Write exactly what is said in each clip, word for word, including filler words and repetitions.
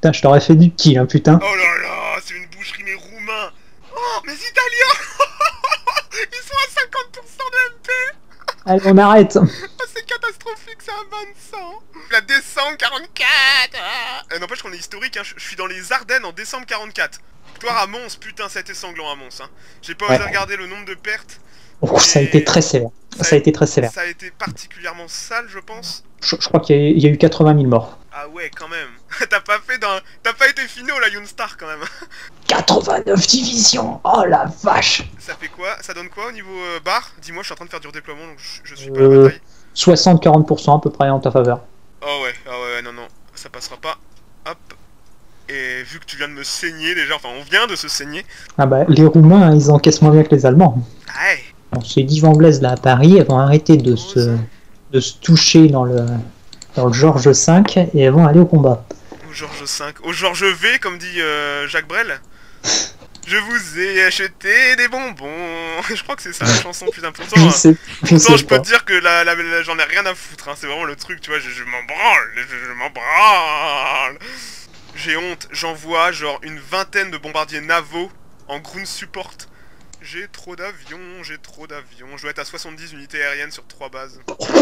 putain, je t'aurais fait du kill, hein, putain. Oh là là, c'est une boucherie, mais roumains. Oh, mes Italiens. Ils sont à cinquante pour cent de M P. Allez, on arrête. Oh, c'est catastrophique, c'est un bain de sang. La descente quarante-quatre. Ah. Euh, N'empêche qu'on est historique, hein. Je suis dans les Ardennes en décembre quarante-quatre. Victoire à Mons, putain, ça a été sanglant à Mons. Hein. J'ai pas osé Ouais. regarder le nombre de pertes. Oh, ça a été très sévère. Ça, ça a été très sévère. Ça a été particulièrement sale, je pense. Je, je crois qu'il y, y a eu quatre-vingt mille morts. Ah ouais, quand même. T'as pas fait dans... T'as pas été finaux, la Younstar, quand même. quatre-vingt-neuf divisions. Oh la vache. Ça fait quoi? Ça donne quoi au niveau euh, bar? Dis-moi, je suis en train de faire du redéploiement, donc je, je suis pas Euh, la bataille. soixante à quarante pour cent à peu près en ta faveur. Oh ouais, ah ouais, non, non, ça passera pas. Hop. Et vu que tu viens de me saigner déjà, enfin on vient de se saigner. Ah bah, les Roumains, ils encaissent moins bien que les Allemands. Ouais. Bon, ces divs anglaises là à Paris, elles vont arrêter de se, de se toucher dans le, dans le Georges cinq et elles vont aller au combat. Au Georges cinq, au Georges V, comme dit euh, Jacques Brel. Je vous ai acheté des bonbons. Je crois que c'est ça la chanson, putain. Pourtant, Je sais, je pourtant, sais je peux pas. te dire que la, la, la- j'en ai rien à foutre. Hein. C'est vraiment le truc, tu vois. Je, je m'en branle, je, je m'en branle. J'ai honte. J'envoie genre une vingtaine de bombardiers navaux en ground support. J'ai trop d'avions, j'ai trop d'avions. Je dois être à soixante-dix unités aériennes sur trois bases.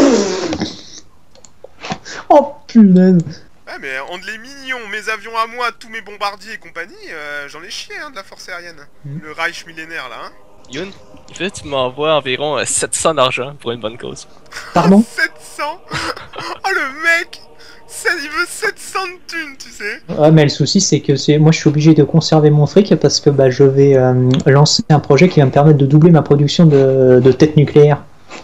Oh punaise. Ouais, mais entre les mignons, mes avions à moi, tous mes bombardiers et compagnie, euh, j'en ai chié hein, de la force aérienne. Mm. Le Reich millénaire là, hein. Youn, il fait que tu m'envoies environ euh, sept cents d'argent pour une bonne cause. Pardon? sept cents. Oh le mec, ça, il veut sept cents de thunes, tu sais. Ouais, mais le souci c'est que c'est moi je suis obligé de conserver mon fric parce que bah, je vais euh, lancer un projet qui va me permettre de doubler ma production de, de têtes nucléaires.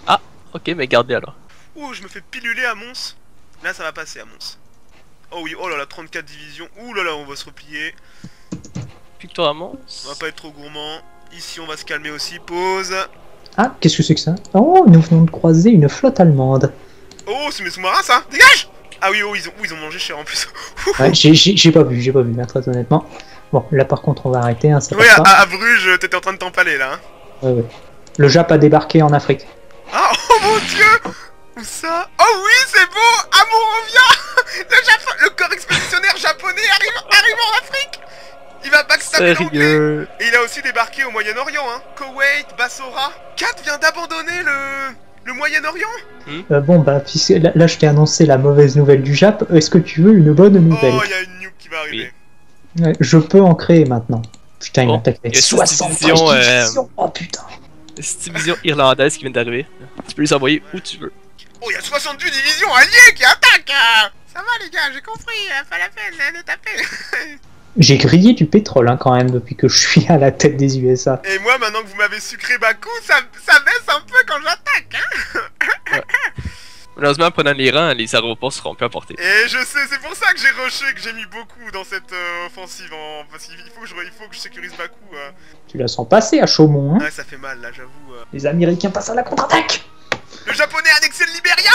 Ok, mais gardez alors. Ouh, je me fais piluler à Mons. Là, ça va passer à Mons. Oh oui, oh là là, trente-quatre divisions. Ouh là là, on va se replier. Victoire à Mons. On va pas être trop gourmand. Ici, on va se calmer aussi. Pause. Ah, qu'est-ce que c'est que ça? Oh, nous venons de croiser une flotte allemande. Oh, c'est mes sous-marins, ça. Dégage. Ah oui, oh, ils ont, oh, ils ont mangé cher en plus. Ouais, j'ai- j'ai j'ai pas vu, j'ai pas vu, là, très honnêtement. Bon, là par contre on va arrêter, hein, c'est Oui, pas à, ça. à Bruges, t'étais en train de t'empaler là. Hein. Ouais, ouais. Le Jap a débarqué en Afrique. Ah, oh mon dieu. Où ça? Oh oui, c'est beau. Ah, mon revient. Le, Japon, le corps expéditionnaire japonais arrive, arrive en Afrique. Il va backstabber l'anglais. Sérieux? Et il a aussi débarqué au Moyen-Orient, hein. Koweït, Bassora. Kat vient d'abandonner le... le Moyen-Orient. Euh, bon bah, puisque là, là, je t'ai annoncé la mauvaise nouvelle du Jap, est-ce que tu veux une bonne nouvelle? Oh, il y a une nuke qui va arriver. Ouais, je peux en créer maintenant. Putain, il Bon, m'attaque avec il y a six soixante divisions, euh, divisions. Oh putain. C'est une division irlandaise qui vient d'arriver. Tu peux les envoyer où tu veux. Oh, il y a soixante-deux divisions alliées qui attaquent. Hein. Ça va les gars, j'ai compris, hein, pas la peine hein, de taper. J'ai grillé du pétrole hein, quand même depuis que je suis à la tête des U S A. Et moi, maintenant que vous m'avez sucré Bakou, ça, ça baisse un peu quand j'attaque, hein. Malheureusement, pendant les rangs, les aéroports seront plus à portée. Et je sais, c'est pour ça que j'ai rushé, que j'ai mis beaucoup dans cette euh, offensive, en... parce qu'il faut que je, il faut que je sécurise Bakou. Euh. Tu la sens passer à Chaumont, hein? Ouais, ça fait mal là, j'avoue. Euh. Les Américains passent à la contre-attaque. Le japonais a annexé le Libéria.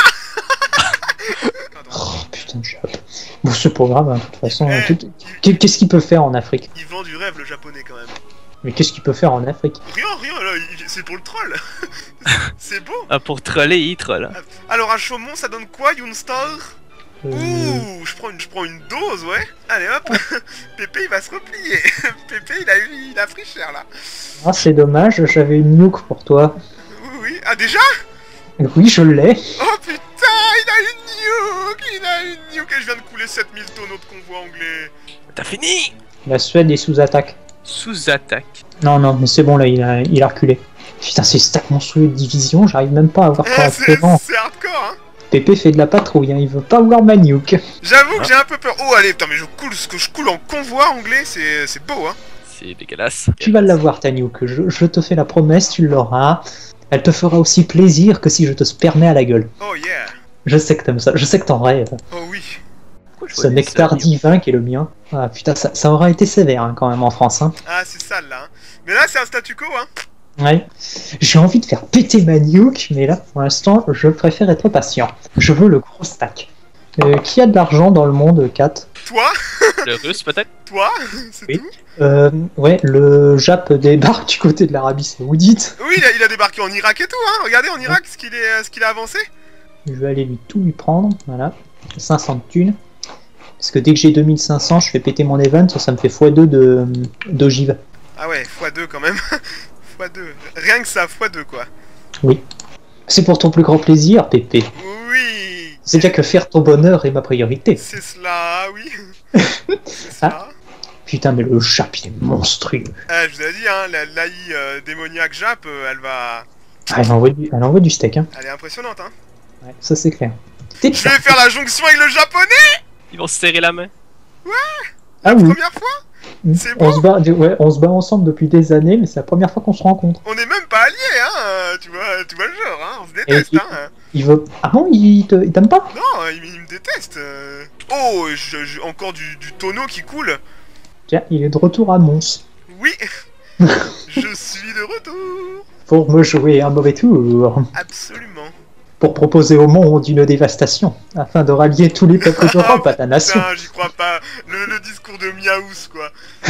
Oh putain de Jap. Bon, c'est pas grave, hein, de toute façon. Eh, tout- Qu'est-ce qu'il peut faire en Afrique? Il vend du rêve le japonais quand même. Mais qu'est-ce qu'il peut faire en Afrique? Rien, rien, là, il- c'est pour le troll. C'est beau. Ah, pour troller, il troll. Hein. Alors à Chaumont, ça donne quoi, Younstar? Euh, Ouh, je prends, une, je prends une dose, ouais. Allez hop, Pépé il va se replier. Pépé il a eu, il a pris cher là. Ah, c'est dommage, j'avais une nuke pour toi. Oui, oui. Ah déjà? Oui, je l'ai. Oh putain, il a une nuke, il a une nuke et je viens de couler sept mille tonneaux de convoi anglais. T'as fini? La Suède est sous attaque. Sous-attaque. Non, non, mais c'est bon là, il a, il a reculé. Putain, c'est stack monstrueux de division, j'arrive même pas à avoir Eh, c'est correctement. c'est hardcore, hein. Pépé fait de la patrouille, hein, il veut pas voir ma nuke. J'avoue que j'ai un peu peur. Oh allez, putain mais je coule, ce que je coule en convoi anglais, c'est c'est beau, hein. C'est dégueulasse. Tu vas l'avoir ta nuke, je, je te fais la promesse, tu l'auras. Elle te fera aussi plaisir que si je te spermais à la gueule. Oh yeah. Je sais que t'aimes ça, je sais que t'en rêves. Oh oui. Pourquoi je Ce vois des nectar sérieux? divin qui est le mien. Ah putain, ça, ça aura été sévère hein, quand même en France. Hein. Ah c'est sale là, hein. Mais là c'est un statu quo, hein. Ouais. J'ai envie de faire péter ma nuke, mais là pour l'instant je préfère être patient. Je veux le gros stack. Euh, qui a de l'argent dans le monde, Kat? Toi, Le russe, peut-être? toi, c'est Oui. tout. Euh, ouais, le Jap débarque du côté de l'Arabie Saoudite. Oui, il a, il a débarqué en Irak et tout, hein. Regardez en Irak ce qu'il est, ce qu'il a avancé. Je vais aller lui tout lui prendre, voilà. cinq cents de thunes. Parce que dès que j'ai deux mille cinq cents, je fais péter mon event, ça me fait fois deux de d'ogive. Ah ouais, fois deux quand même. fois deux. Rien que ça, fois deux quoi. Oui. C'est pour ton plus grand plaisir, Pépé. Oui. C'est bien que faire ton bonheur est ma priorité. C'est cela, oui. C'est Ah. cela. Putain, mais le chat, il est monstrueux. Ah, je vous ai dit, hein, la l'A I euh, démoniaque Jap, euh, elle va... Ah, elle envoie du, elle envoie du steak, hein. Elle est impressionnante, hein. Ouais, ça c'est clair. T'es Je vais faire la jonction avec le japonais. Ils vont se serrer la main. Ah oui, Première fois. c'est on bon. se, bat, ouais, on se bat ensemble depuis des années, mais c'est la première fois qu'on se rencontre. On est même pas alliés, hein. euh, Tu vois, tu vois le genre, hein. On se déteste, Et- hein. Il veut... Ah bon, il te- il t'aime pas? Non, il, il me déteste. euh. Oh, je- je- encore du, du tonneau qui coule. Tiens, il est de retour à Mons. Oui. Je suis de retour. Pour me jouer un mauvais tour. Absolument. Pour proposer au monde une dévastation. Afin de rallier tous les peuples d'Europe à ta nation. Putain, j'y crois pas. Le, le discours de Miaous, quoi.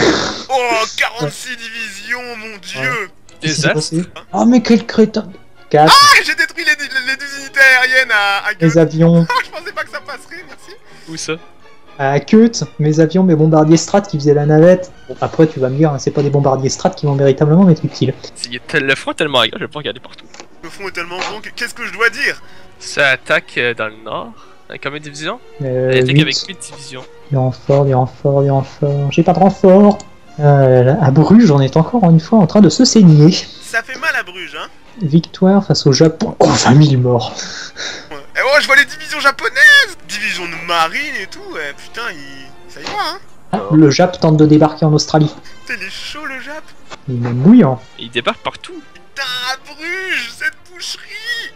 Oh, quarante-six divisions, mon dieu. Qu'est-ce qui s'est Désastre. passé? Oh mais quel crétin! quatre, Ah, j'ai détruit les, les, les deux unités aériennes à, à mes Goethe. avions. Ah, je pensais pas que ça passerait, merci. Où ça? À Keut, mes avions, mes bombardiers strat qui faisaient la navette. Bon, après, tu vas me dire, hein, c'est pas des bombardiers strat qui vont véritablement m'être utiles. Il est tel- Le front est tellement grand, je vais pas regarder partout. Le front est tellement grand que qu'est-ce que je dois dire? Ça attaque euh, dans le nord. Avec combien de divisions? Euh, Elle attaque huit. avec huit divisions. Des renforts, des renforts, des renforts. J'ai pas de renforts. Euh, là, à Bruges, on est encore une fois en train de se saigner. Ça fait mal à Bruges, hein. Victoire face au Japon. Oh, vingt mille morts. Ouais. Eh oh, je vois les divisions japonaises. Division de marine et tout. Eh, putain, il... ça y va, hein. Ah, le Jap tente de débarquer en Australie. Putain, il est chaud, le Jap. Il est bouillant. Et ils débarquent partout. Putain, à Bruges, cette boucherie.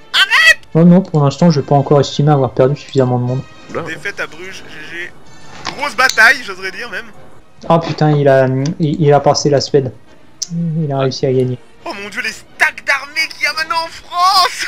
Oh non, pour l'instant, je vais pas encore estimer avoir perdu suffisamment de monde. Défaite à Bruges, G G. Grosse bataille, j'oserais dire, même. Oh putain, il a, il, il a passé la Suède. Il a réussi à gagner. Oh mon dieu, les stacks d'armées qu'il y a maintenant en France.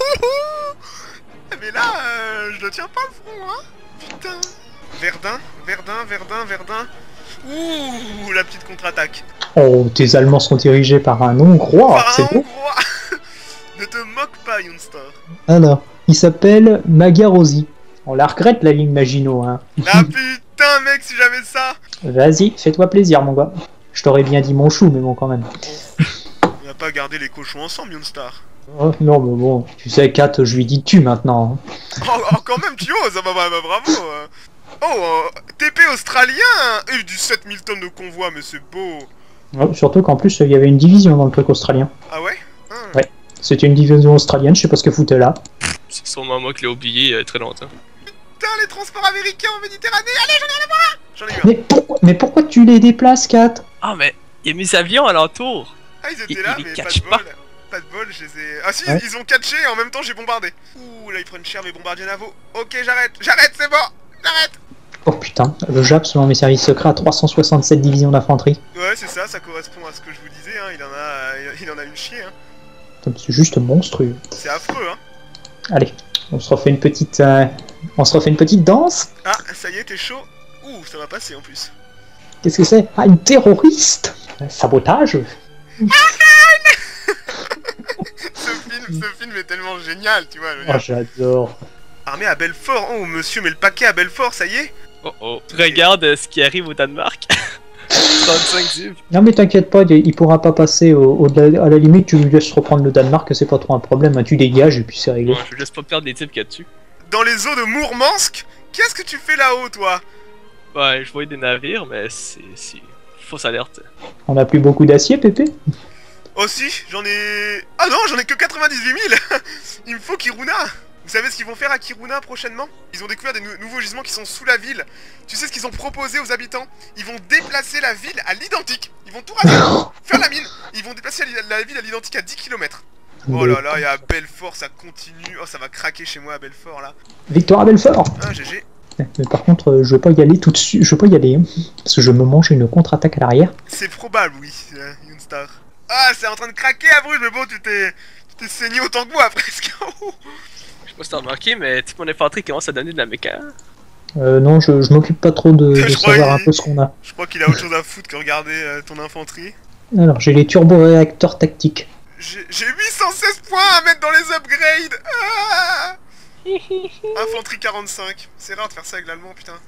Mais là, euh, je ne tiens pas le front, hein. Putain. Verdun, Verdun, Verdun, Verdun. Ouh, la petite contre-attaque. Oh, tes Allemands sont dirigés par un Hongrois, Par un c'est beau. Hongrois. Ne te moque pas, Youngstar. Alors, il s'appelle Magarosi. On la regrette la ligne Maginot, hein. Ah putain, mec, si j'avais ça. Vas-y, fais-toi plaisir, mon gars. Je t'aurais bien dit mon chou, mais bon, quand même. On va pas garder les cochons ensemble, Youngstar. Oh, non, mais bon, tu sais, Kat, je lui dis tu maintenant. hein. Oh, oh, quand même, tu oses, ah bah, bah, bah, bravo. euh. Oh, euh, T P australien. Et du sept mille tonnes de convoi, mais c'est beau. Oh, surtout qu'en plus, il y avait une division dans le truc australien. Ah ouais, hein. Ouais. C'était une division australienne, je sais pas ce que foutait là. C'est sûrement moi qui l'ai oublié euh, très longtemps. Putain, les transports américains en Méditerranée. Allez, j'en ai un là-bas. J'en ai eu un. Mais pourquoi, mais pourquoi tu les déplaces, Kat? Ah, mais il y a mes avions alentour. Ah, ils étaient Il- là, il mais les pas catch de pas. bol. Pas de bol, je les ai... Ah si, Ouais. ils ont catché et en même temps j'ai bombardé. Ouh, là ils prennent cher mes bombardiers navaux. Ok, j'arrête, j'arrête, c'est bon. J'arrête. Oh putain, le Jap, selon mes services secrets, a trois cent soixante-sept divisions d'infanterie. Ouais, c'est ça, ça correspond à ce que je vous disais, hein. Il en a, il en a une chier, hein. Putain, c'est juste monstrueux. C'est affreux, hein. Allez, on se refait une petite, euh, on se refait une petite danse. Ah, ça y est, t'es chaud. Ouh, ça va passer en plus. Qu'est-ce que c'est? Ah, une terroriste. Sabotage. Ce film, ce film est tellement génial, tu vois. je veux Oh, dire. j'adore. Armée à Belfort. Oh, monsieur, mais le paquet à Belfort, ça y est. Oh oh. Regarde euh, ce qui arrive au Danemark. trente-cinq div. Non mais t'inquiète pas, il il pourra pas passer au- au-delà. À la limite, tu lui laisses reprendre le Danemark, c'est pas trop un problème. hein. Tu dégages et puis c'est réglé. Ouais, je laisse pas perdre les types qu'il y a dessus. Dans les eaux de Mourmansk. Qu'est-ce que tu fais là-haut, toi? Ouais, je voyais des navires, mais c'est. c'est... Fausse alerte. On a plus beaucoup d'acier, Pépé. Oh si, j'en ai... Ah non, j'en ai que quatre-vingt-dix-huit mille. Il me faut Kiruna. Vous savez ce qu'ils vont faire à Kiruna prochainement? Ils ont découvert des nou- nouveaux gisements qui sont sous la ville. Tu sais ce qu'ils ont proposé aux habitants? Ils vont déplacer la ville à l'identique. Ils vont tout raser, faire la mine. Ils vont déplacer la, la ville à l'identique à dix kilomètres. Oh là là, et à Belfort, ça continue. Oh, ça va craquer chez moi à Belfort, là. Victoire à Belfort. Ah, G G. Mais par contre, euh, je vais pas y aller tout de suite. Je vais pas y aller, hein, parce que je me mange une contre-attaque à l'arrière. C'est probable, oui, euh, Youngstar. Ah, c'est en train de craquer à Bruges, mais bon, tu t'es... Tu t'es saigné autant que moi, presque. Je sais pas si t'as remarqué, mais toute mon infanterie commence à donner de la méca. Euh, non, je, je m'occupe pas trop de, de Je crois savoir un qu'il- peu ce qu'on a. Je crois qu'il a autre chose à foutre que regarder euh, ton infanterie. Alors, j'ai les turboréacteurs tactiques. J'ai j'ai huit cent seize points à mettre dans les upgrades. Ah, infanterie quarante-cinq. C'est rare de faire ça avec l'allemand, putain.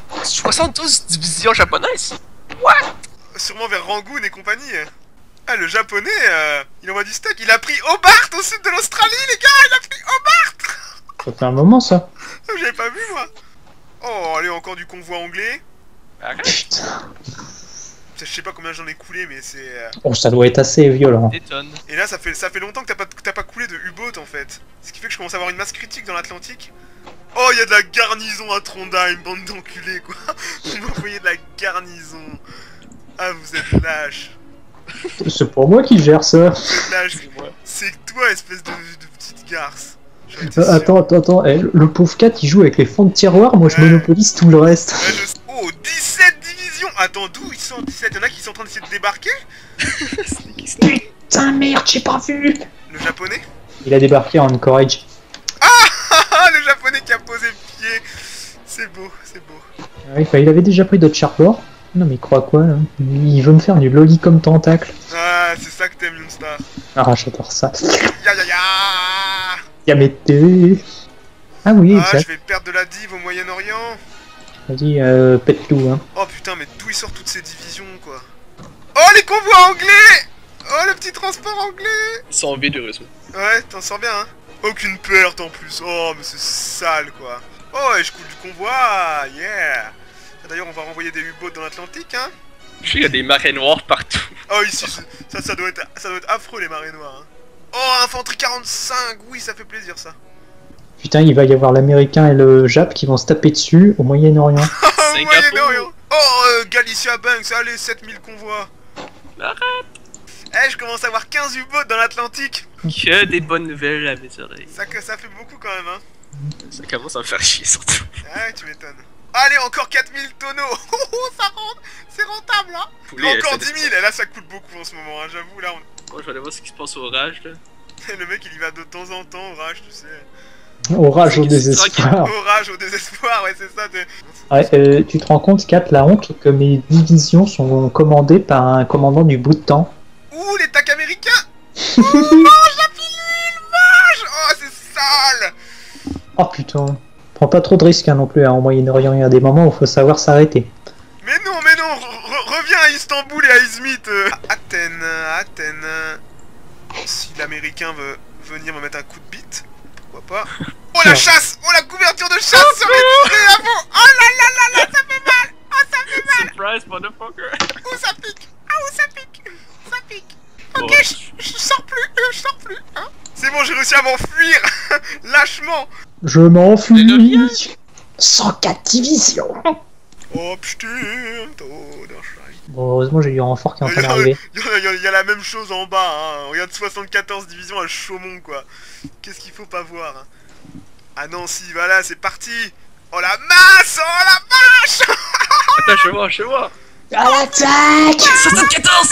soixante-douze divisions japonaises. Sûrement vers Rangoon et compagnie. Ah, le japonais, euh, il envoie du stock. Il a pris Hobart au sud de l'Australie, les gars. Il a pris Hobart. Ça fait un moment, ça. J'avais pas vu, moi. Oh, allez, encore du convoi anglais. Putain. Je sais pas combien j'en ai coulé, mais c'est... euh, Oh, ça doit être assez violent. Des tonnes. Et là, ça fait, ça fait longtemps que t'as pas, que t'as pas coulé de U-boat, en fait. Ce qui fait que je commence à avoir une masse critique dans l'Atlantique. Oh, il y a de la garnison à Trondheim, bande d'enculés, quoi. Vous m'envoyez de la garnison. Ah, vous êtes lâches. C'est pour moi qui gère ça. Vous êtes lâches. C'est toi, espèce de, de petite garce. J'en étais Euh, sûr. attends, attends, attends. Eh, le pauvre cat, il joue avec les fonds de tiroir. Moi, je Ouais. monopolise tout le reste. Ouais, je... Oh, dix-sept divisions. Attends, d'où ils sont dix-sept? Y'en a qui sont en train d'essayer de débarquer? Putain, merde, j'ai pas vu. Le japonais? Il a débarqué en Courage. Ah, le japonais qui a posé le pied. C'est beau, c'est beau. Ouais, bah, il avait déjà pris d'autres charbors. Non, mais il croit quoi, là? Il veut me faire du loli comme tentacle. Ah, c'est ça que t'aimes, Yoonstar. Ah, j'adore ça. Ya ya ya. Yamete. Ah oui, Ah, exact. je vais perdre de la div au Moyen-Orient. Vas-y, euh, pète tout, hein. Oh putain, mais d'où il sort toutes ces divisions, quoi? Oh, les convois anglais! Oh, le petit transport anglais! Ils sont vides, heureusement. Ouais, t'en sors bien, hein? Aucune perte en plus. Oh, mais c'est sale, quoi. Oh, et je coule du convoi. Yeah! D'ailleurs, on va renvoyer des U-boats dans l'Atlantique, hein? Je sais qu'il y a des marées noires partout. Oh, ici, ça, ça, doit être, ça doit être affreux, les marées noires, hein. Oh, infanterie quarante-cinq! Oui, ça fait plaisir, ça. Putain, il va y avoir l'américain et le Jap qui vont se taper dessus au Moyen-Orient. Oh, Singapour. Moyen-Orient! Oh, euh, Galicia Banks, allez, sept mille convois. Arrête. Eh, je commence à avoir quinze U-boats dans l'Atlantique. Que des bonnes nouvelles à mes oreilles. Ça, que- ça fait beaucoup quand même, hein. Ça commence à me faire chier surtout. Ouais, tu m'étonnes. Allez, encore quatre mille tonneaux. Oh, oh, ça rentre. C'est rentable, là. Poulet, Encore ça dix mille. Et là, ça coûte beaucoup en ce moment, hein. J'avoue, là, on... Moi je vais aller voir ce qui se passe au rage là. le mec, il y va de temps en temps, orage, tu sais. Orage au C'est que c'est désespoir. Orage au désespoir, ouais, c'est ça. t'es- Ouais, euh, tu te rends compte, Kat, la honte que mes divisions sont commandées par un commandant du bout de temps. Ouh, les tacs américains. Oh, mange la pilule, mange. Oh, c'est sale. Oh putain. Prends pas trop de risques hein, non plus, hein, au Moyen-Orient, il y a des moments où il faut savoir s'arrêter. Mais non, mais non, re- re- reviens à Istanbul et à Izmit. euh. Athènes, Athènes. Si l'américain veut venir me mettre un coup de bite, pourquoi pas. Oh la chasse. Oh la couverture de chasse sur les pieds à vous. Oh là là là là, ça fait mal. Oh, ça fait mal. Surprise motherfucker! Où ça pique. Ah, où ça pique. Ça pique. Ok, Bon. je, je sors plus, euh, je sors plus, hein. C'est bon, j'ai réussi à m'enfuir. Lâchement. Je m'enfuis. cent quatre divisions. Oh putain, oh, non, je suis- Bon, heureusement, j'ai eu un renfort qui est en train Il y, d'arriver. a, il y a- il y a la même chose en bas, hein. Regarde soixante-quatorze divisions à Chaumont, quoi. Qu'est-ce qu'il faut pas voir, hein. Ah non, si, voilà, c'est parti. Oh la masse. Oh la vache. Attends, je vois, je vois! À l'attaque. soixante-quatorze!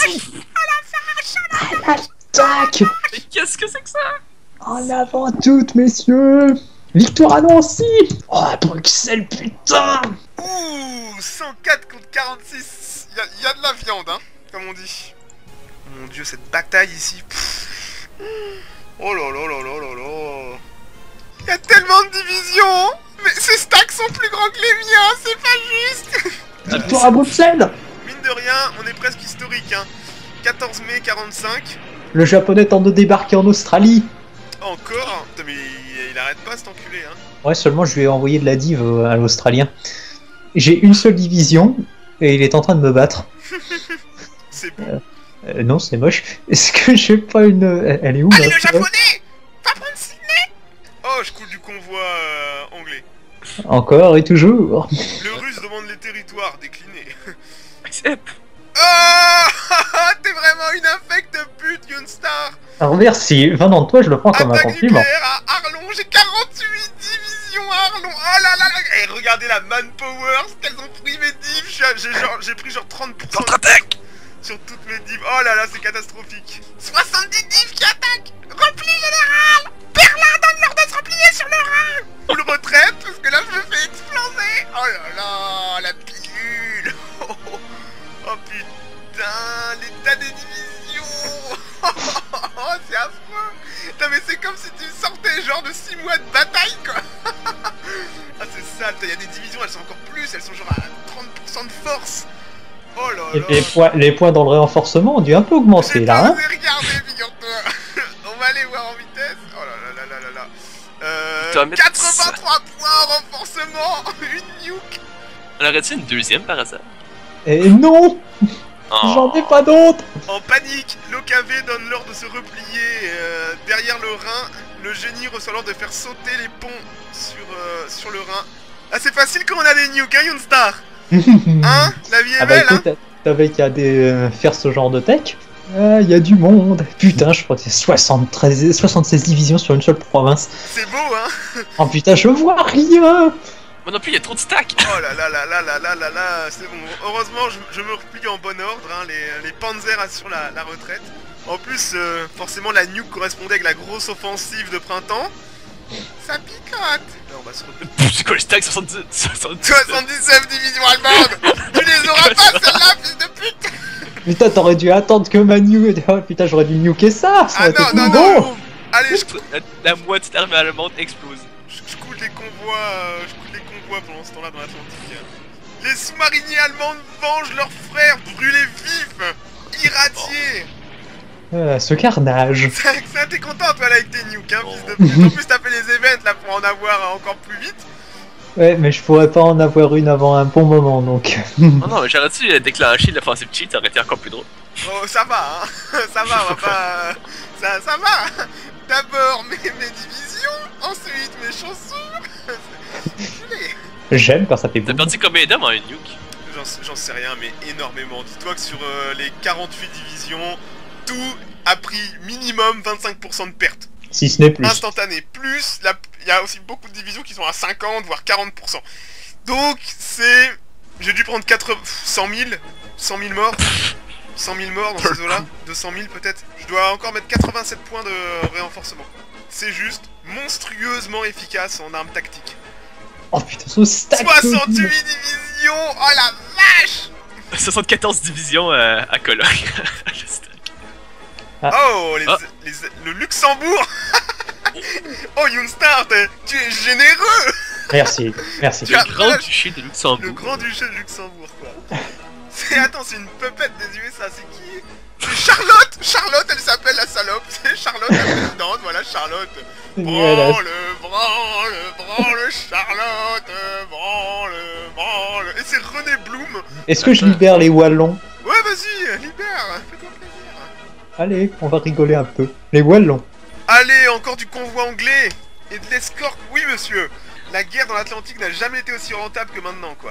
À l'attaque. Mais qu'est-ce que c'est que ça? En avant toutes, messieurs. Victoire à Nancy. Oh, à Bruxelles, putain. Ouh, cent quatre contre quarante-six. Il y, a- y a de la viande, hein, comme on dit. Mon dieu, cette bataille ici. Pff. Oh là là là là là là. Il y a tellement de divisions. Mais ces stacks sont plus grands que les miens, c'est pas juste. Victoire à Bruxelles. Mine de rien, on est presque historique, hein. quatorze mai quarante-cinq. Le japonais tente de débarquer en Australie. Encore. Putain, mais il, il arrête pas cet enculé, hein. Ouais, seulement je lui ai envoyé de la div euh, à l'Australien. J'ai une seule division et il est en train de me battre. C'est bon. Euh, non, c'est moche. Est-ce que j'ai pas une... Elle elle est où Allez, là le japonais. Va prendre Sydney. Oh, je coule du convoi euh, anglais. Encore et toujours. Le russe demande les territoires déclinés. Accepte! Oh, t'es vraiment une infecte pute, Yoonstar. Alors merci, venant de toi, je le prends comme un Attaque compliment. nucléaire à Arlon, j'ai quarante-huit divisions à Arlon. Oh là là là. Et regardez la manpower, ce qu'elles ont pris mes divs. Je suis à- J'ai genre, j'ai pris genre trente pour cent Contre-attaque! sur toutes mes divs. Oh là là, c'est catastrophique. soixante-dix divs qui attaquent. Repli général. Berlin donne l'ordre de se replier sur le Rhin. Full retraite, parce que là je me fais exploser. Oh là là, la pilule. Oh, oh, oh putain, l'état des divisions. Oh, c'est affreux. Putain, mais c'est comme si tu sortais genre de six mois de bataille, quoi. Ah, c'est sale, t'as il y a des divisions, elles sont encore plus, elles sont genre à trente pour cent de force. Oh là Et là. les points, les points dans le renforcement ont dû un peu augmenter J'ai là, pas hein. osé regarder, figure-toi. On va aller voir en vitesse. Oh là là là là là là. Euh, Tu vas mettre quatre-vingt-trois points en renforcement. Une nuke. On aurait-tu une deuxième par hasard? Et non, Oh. j'en ai pas d'autres. En panique, l'O K V donne l'ordre de se replier euh, derrière le Rhin. Le génie reçoit l'ordre de faire sauter les ponts sur, euh, sur le Rhin. Ah, c'est facile quand on a des nukes, hein, Younstar. Hein? La vie est Ah bah belle, hein. écoute, t'avais qu'à des, euh, faire ce genre de tech. Ah, y a du monde. Putain, je crois que c'est soixante-treize, soixante-seize divisions sur une seule province. C'est beau, hein. Oh putain, je vois rien. Moi non plus, il y a trop de stacks! Oh là là là là là là là là, c'est bon. Heureusement, je, je me replie en bon ordre, hein. les, les Panzers assurent la, la retraite. En plus, euh, forcément, la nuke correspondait avec la grosse offensive de printemps. Ça picote. Là, on va se replier. C'est quoi les stacks? soixante-dix, soixante-dix. soixante-dix-neuf divisions allemandes. Tu les auras pas, celle-là, fils de pute. Putain, t'aurais dû attendre que ma nuke. Oh putain, j'aurais dû nuker ça. Ça Ah aurait été non, plus non, beau. non. Allez, je, La, la moitié de l'armée allemande explose. je, je coule les convois, euh, je coule les convois pendant ce temps-là dans l'Atlantique. Les sous-mariniers allemands vengent leurs frères brûlés vifs, irradiés. Euh, ce carnage. Ça, ça, t'es content toi là avec tes nukes, hein, fils de pute. En plus t'as fait les events là pour en avoir encore plus vite. Ouais, mais je pourrais pas en avoir une avant un bon moment donc. Oh non, mais j'aurais dû déclencher l'offensive cheat, ça aurait été encore plus drôle. Oh ça va, hein. Ça va, on va pas... Ça, ça va. D'abord mes, mes divisions, ensuite mes chaussures. J'aime quand ça fait T'as boum. Bah, perdu combien d'hommes en une nuke? J'en j'en sais rien, mais énormément. Dis-toi que sur euh, les quarante-huit divisions, tout a pris minimum vingt-cinq pour cent de pertes. Si ce n'est plus. Instantanées. Plus, la- il y a aussi beaucoup de divisions qui sont à cinquante, voire quarante pour cent. Donc, c'est... J'ai dû prendre quatre... cent mille cent mille morts. cent mille morts dans ces eaux-là. deux cent mille peut-être. Je dois encore mettre quatre-vingt-sept points de renforcement. C'est juste monstrueusement efficace en armes tactiques. Oh putain, ce stack. soixante-huit divisions. Oh la vache. soixante-quatorze divisions euh, à Cologne. Le stack. Oh, les, Ah. les- le Luxembourg. Oh, Younstar, t'es- tu es généreux. Merci, merci. Tu as- Le grand duché de Le Luxembourg. grand duché de Luxembourg, quoi. C'est... Attends, c'est une pupette des U S A, c'est qui? C'est Charlotte. Charlotte, elle s'appelle la salope. C'est Charlotte, la présidente, voilà, Charlotte. Voilà. Branle, branle, branle, Charlotte, branle, branle. Et c'est René Blum. Est-ce que je libère les Wallons? Ouais, vas-y, libère, fais-toi plaisir. Allez, on va rigoler un peu. Les Wallons. Allez, encore du convoi anglais et de l'escorte, oui monsieur. La guerre dans l'Atlantique n'a jamais été aussi rentable que maintenant, quoi.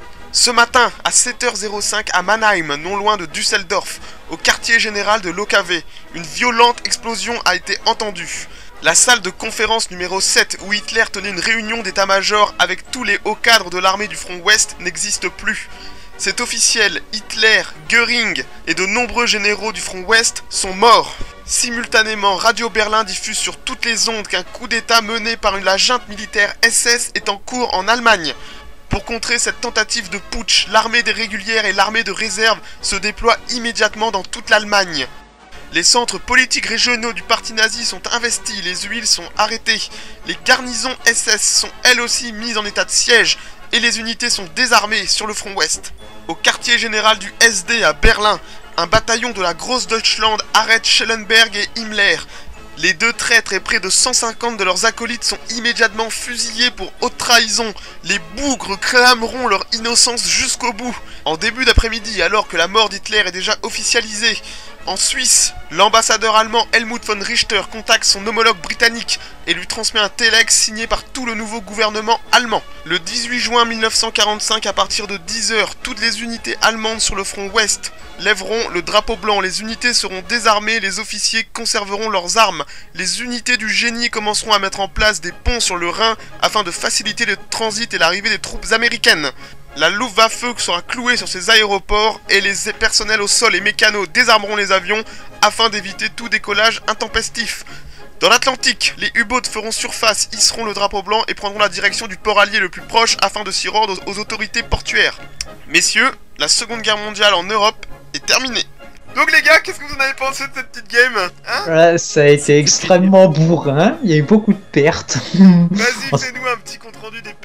Ce matin, à sept heures cinq à Mannheim, non loin de Düsseldorf, au quartier général de l'O K V, une violente explosion a été entendue. La salle de conférence numéro sept, où Hitler tenait une réunion d'état-major avec tous les hauts cadres de l'armée du front ouest, n'existe plus. C'est officiel, Hitler, Göring et de nombreux généraux du front ouest sont morts. Simultanément, Radio Berlin diffuse sur toutes les ondes qu'un coup d'état mené par la junte militaire S S est en cours en Allemagne. Pour contrer cette tentative de putsch, l'armée des régulières et l'armée de réserve se déploient immédiatement dans toute l'Allemagne. Les centres politiques régionaux du parti nazi sont investis, les huiles sont arrêtées, les garnisons S S sont elles aussi mises en état de siège et les unités sont désarmées sur le front ouest. Au quartier général du S D à Berlin, un bataillon de la Großdeutschland arrête Schellenberg et Himmler. Les deux traîtres et près de cent cinquante de leurs acolytes sont immédiatement fusillés pour haute trahison. Les bougres clameront leur innocence jusqu'au bout. En début d'après-midi, alors que la mort d'Hitler est déjà officialisée, en Suisse, l'ambassadeur allemand Helmut von Richter contacte son homologue britannique et lui transmet un téléx signé par tout le nouveau gouvernement allemand. Le dix-huit juin mille neuf cent quarante-cinq, à partir de dix heures, toutes les unités allemandes sur le front ouest lèveront le drapeau blanc. Les unités seront désarmées, les officiers conserveront leurs armes. Les unités du génie commenceront à mettre en place des ponts sur le Rhin afin de faciliter le transit et l'arrivée des troupes américaines. La Luftwaffe sera clouée sur ces aéroports et les personnels au sol et mécanos désarmeront les avions afin d'éviter tout décollage intempestif. Dans l'Atlantique, les U-boats feront surface, hisseront le drapeau blanc et prendront la direction du port allié le plus proche afin de s'y rendre aux, aux autorités portuaires. Messieurs, la Seconde Guerre mondiale en Europe est terminée. Donc les gars, qu'est-ce que vous en avez pensé de cette petite game, hein? Voilà, ça a été extrêmement bourrin. Il y a eu beaucoup de pertes. Vas-y, fais-nous un petit compte rendu des pertes d'ailleurs.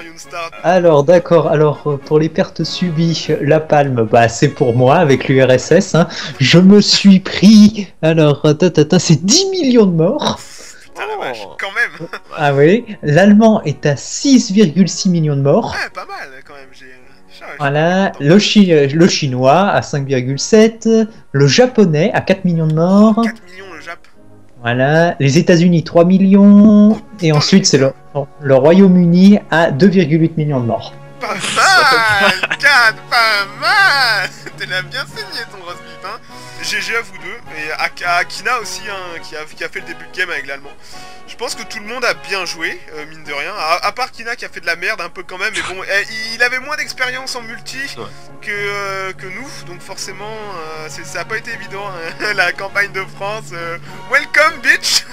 sur Yoonstar. Alors d'accord, alors euh, pour les pertes subies, la palme, bah c'est pour moi avec l'U R S S. Hein. Je me suis pris, alors euh, tata, c'est dix millions de morts. Putain la vache, quand même. Ah oui, l'allemand est à six virgule six millions de morts. Ouais, pas mal quand même. J'ai. Voilà, le, chi le chinois à cinq virgule sept, le japonais à quatre millions de morts. quatre millions le Jap. Voilà, les États-Unis trois millions, oh, et ensuite c'est le, le Royaume-Uni à deux virgule huit millions de morts. Pas mal, Kat, pas mal. T'es là bien saigné ton roast beef, hein. G G à vous deux, et à, à Akina aussi, hein, qui, a, qui a fait le début de game avec l'allemand. Je pense que tout le monde a bien joué, euh, mine de rien, à, à part Kina qui a fait de la merde un peu quand même, mais bon, eh, il avait moins d'expérience en multi ouais. que, euh, que nous, donc forcément, euh, ça a pas été évident, hein, la campagne de France. Euh, welcome, bitch.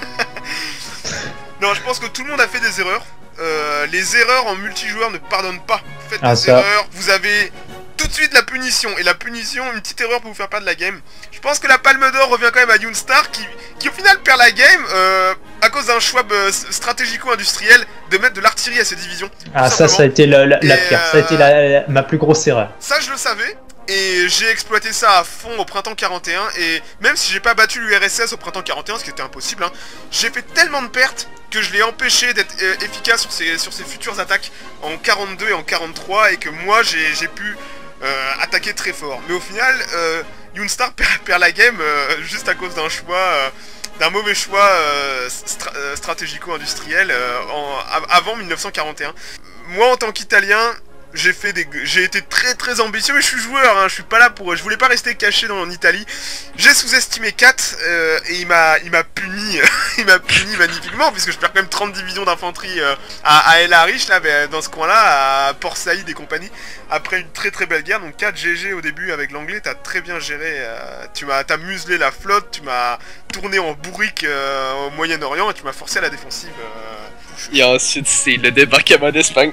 Non, je pense que tout le monde a fait des erreurs. Euh, les erreurs en multijoueur ne pardonnent pas. Faites ah, des ça. erreurs, vous avez tout de suite la punition, et la punition, une petite erreur pour vous faire perdre la game. Je pense que la Palme d'Or revient quand même à Yoonstar qui, qui au final perd la game euh, à cause d'un choix euh, stratégico-industriel de mettre de l'artillerie à ses divisions. Ah ça, ça a été la, la, la pire, euh, ça a été la, la, ma plus grosse erreur. Ça je le savais, et j'ai exploité ça à fond au printemps quarante et un, et même si j'ai pas battu l'U R S S au printemps quarante et un, ce qui était impossible, hein, j'ai fait tellement de pertes que je l'ai empêché d'être euh, efficace sur ses, sur ses futures attaques en quarante-deux et en quarante-trois, et que moi j'ai pu euh, attaquer très fort. Mais au final, euh, Yoonstar perd, perd la game euh, juste à cause d'un choix, euh, d'un mauvais choix euh, stra stratégico-industriel euh, avant mille neuf cent quarante et un. Moi en tant qu'Italien, j'ai fait des, j'ai été très très ambitieux, mais je suis joueur, hein, je suis pas là pour, je voulais pas rester caché dans en Italie. J'ai sous-estimé Kat euh, et il m'a, il m'a puni, il m'a puni magnifiquement puisque je perds quand même trente divisions d'infanterie euh, à, à El Arish là, dans ce coin-là, à Port Saïd et compagnie. Après une très très belle guerre, donc Kat G G au début avec l'anglais, t'as très bien géré, euh, tu m'as, t'as muselé la flotte, tu m'as tourné en bourrique euh, au Moyen-Orient et tu m'as forcé à la défensive. Euh, et ensuite c'est le débarquement d'Espagne.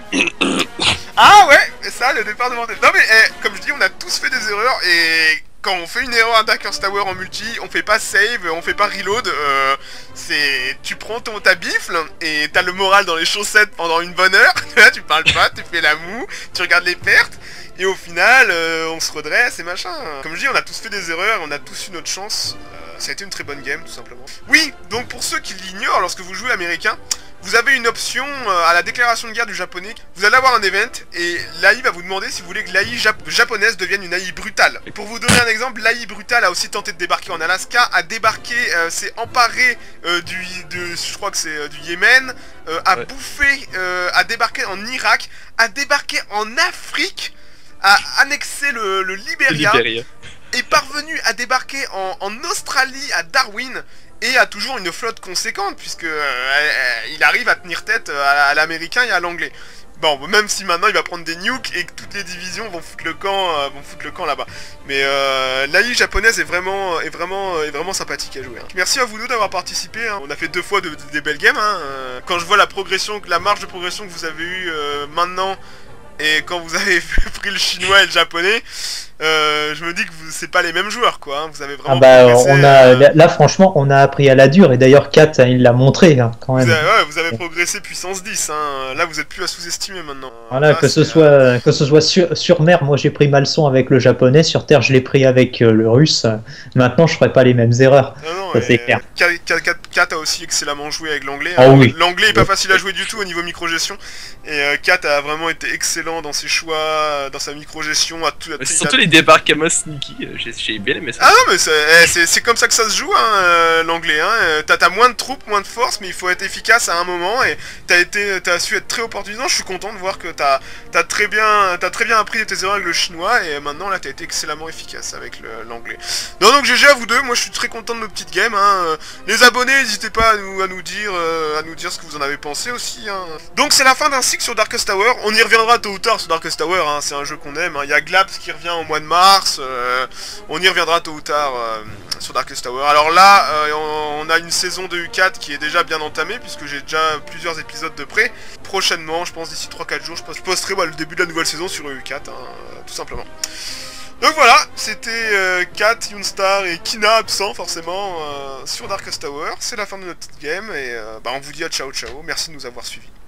Ah ouais, ça, le départ de Vendée. Non mais, eh, comme je dis, on a tous fait des erreurs, et quand on fait une erreur à Darkest Tower en multi, on fait pas save, on fait pas reload, euh, c'est... Tu prends ton, ta bifle, et t'as le moral dans les chaussettes pendant une bonne heure, tu parles pas, tu fais la moue, tu regardes les pertes, et au final, euh, on se redresse et machin. Comme je dis, on a tous fait des erreurs, on a tous eu notre chance, euh, ça a été une très bonne game, tout simplement. Oui, donc pour ceux qui l'ignorent, lorsque vous jouez américain, vous avez une option euh, à la déclaration de guerre du japonais. Vous allez avoir un event et l'A I va vous demander si vous voulez que l'A I jap japonaise devienne une A I brutale. Et pour vous donner un exemple, l'A I brutale a aussi tenté de débarquer en Alaska, a débarqué, euh, s'est emparé euh, du, de, je crois que c'est euh, du Yémen, euh, a ouais. bouffé, euh, a débarqué en Irak, a débarqué en Afrique, a annexé le, le Libéria, le Libéria, est parvenu à débarquer en, en Australie, à Darwin, et a toujours une flotte conséquente, puisque euh, il arrive à tenir tête à, à l'américain et à l'anglais. Bon, même si maintenant il va prendre des nukes et que toutes les divisions vont foutre le camp, euh, vont foutre le camp là-bas. Mais euh, l'A I japonaise est vraiment, est vraiment, est vraiment sympathique à jouer. Hein. Merci à vous deux d'avoir participé. Hein. On a fait deux fois de, de, des belles games. Hein. Quand je vois la progression, la marge de progression que vous avez eue euh, maintenant, et quand vous avez pris le chinois et le japonais, euh, je me dis que c'est pas les mêmes joueurs, quoi. Hein. Vous avez vraiment. Ah bah, progressé, on a, euh... là, franchement, on a appris à la dure, et d'ailleurs, Kat, il l'a montré, hein, quand même. Vous avez, ouais, vous avez progressé puissance dix, hein. Là, vous êtes plus à sous-estimer maintenant. Voilà, là, que, ce soit, que ce soit sur, sur mer, moi j'ai pris ma leçon avec le japonais, sur terre, je l'ai pris avec euh, le russe. Maintenant, je ferai pas les mêmes erreurs. Non, non, ça, c'est clair. Kat a aussi excellemment joué avec l'anglais. Oh, hein. oui. L'anglais est pas facile à jouer du tout au niveau micro-gestion. Et euh, Kat a vraiment été excellent dans ses choix, dans sa micro-gestion. C'est surtout les débarquements sneaky, j'ai bien aimé ça. Ah non, mais c'est comme ça que ça se joue, hein, euh, l'anglais. Hein. T'as as moins de troupes, moins de force, mais il faut être efficace à un moment. Et t'as été, t'as su être très opportunisant. Je suis content de voir que t'as as très bien, t'as très bien appris de tes erreurs avec le chinois. Et maintenant là, t'as été excellemment efficace avec l'anglais. Non, donc G G à vous deux. Moi, je suis très content de nos petites games. Hein. Les abonnés, n'hésitez pas à nous, à nous dire, euh, à nous dire ce que vous en avez pensé aussi. Hein. Donc c'est la fin d'un cycle sur Darkest Tower. On y reviendra tôt ou tard sur Darkest Tower. Hein. C'est un jeu qu'on aime. Hein. Il y a Glabs qui revient au mois de mars. Euh, on y reviendra tôt ou tard euh, sur Darkest Tower. Alors là, euh, on, on a une saison de U quatre qui est déjà bien entamée, puisque j'ai déjà plusieurs épisodes de près. Prochainement, je pense d'ici trois quatre jours, je posterai bah, le début de la nouvelle saison sur U quatre, hein, tout simplement. Donc voilà, c'était euh, Kat, Yoonstar et Kina absent forcément euh, sur Darkest Tower. C'est la fin de notre petite game et euh, bah, on vous dit à ciao ciao, merci de nous avoir suivis.